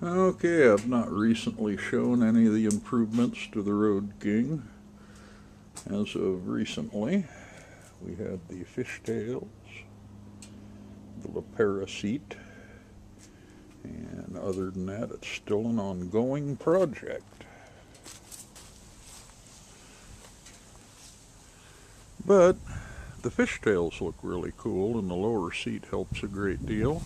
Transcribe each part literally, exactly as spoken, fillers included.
Okay, I've not recently shown any of the improvements to the Road King. As of recently, we had the fishtails, the lapera seat, and other than that, it's still an ongoing project. But the fishtails look really cool, and the lower seat helps a great deal.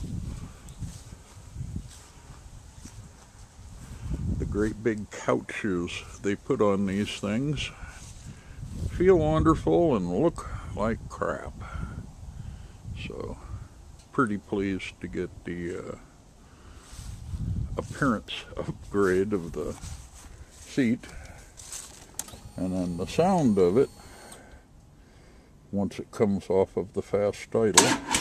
The great big couches they put on these things feel wonderful and look like crap. So, pretty pleased to get the uh, appearance upgrade of the seat. And then the sound of it, once it comes off of the fast idle,